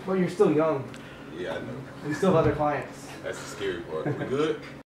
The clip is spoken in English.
Well, you're still young. Yeah, I know. You still have other clients. That's the scary part. We good?